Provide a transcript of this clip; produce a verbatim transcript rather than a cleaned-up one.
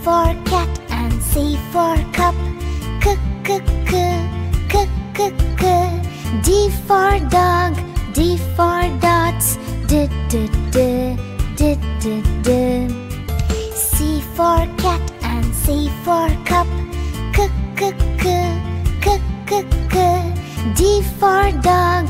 for cat and C for cup. C c c c c c. D for dog, D for dots. D d d d d d. C for cat and C for cup. C c c c c c. D for dog.